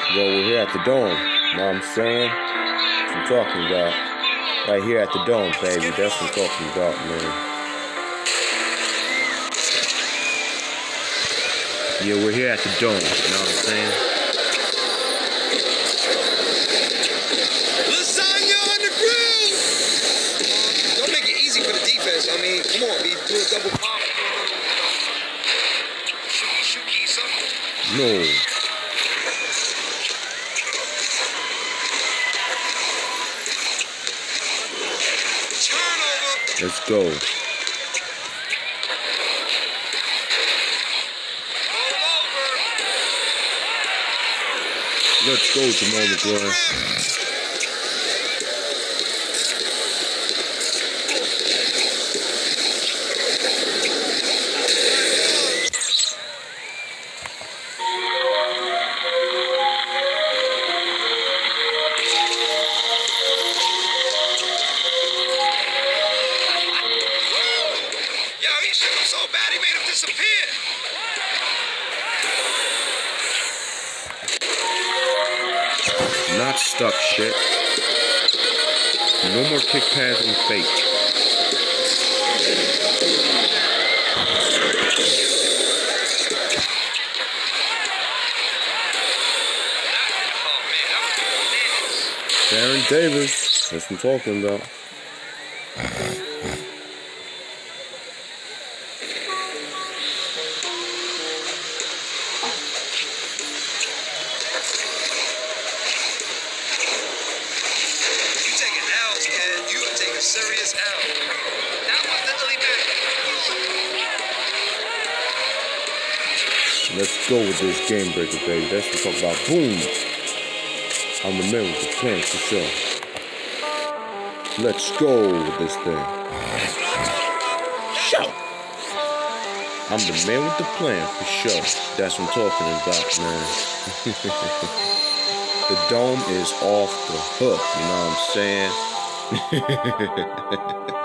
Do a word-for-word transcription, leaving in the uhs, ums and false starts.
Well, we're here at the Dome. You know what I'm saying? That's what I'm talking about. Right here at the Dome, baby. That's what I'm talking about, man. Yeah, we're here at the Dome. You know what I'm saying? Lasagna on the grill! Um, don't make it easy for the defense. I mean, come on, B. Do a double pop. Shoot, shoot, key, something. No. Let's go. Let's go, Jamal McGloin. So bad he made him disappear. Not stuck, shit. No more kick pads and fake. Baron Davis. That's what I'm talking about. Serious L. That was the Lily back. Let's go with this game breaker, baby. That's what I'm talking about. Boom. I'm the man with the plan for sure. Let's go with this thing. Shout. I'm the man with the plan for sure. That's what I'm talking about, man. The Dome is off the hook. You know what I'm saying?